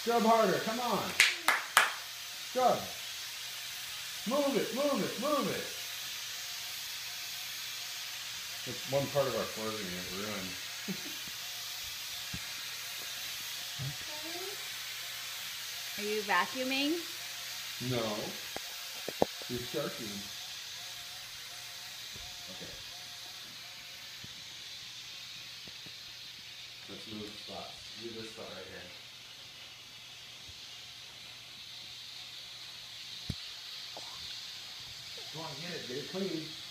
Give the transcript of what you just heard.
Scrub harder. Come on. Scrub. Move it, move it, move it. It's one part of our floor is going to get ruined. Are you vacuuming? No. You're sharking. Okay. Let's move spots. Do this spot right here. Go on, get it clean.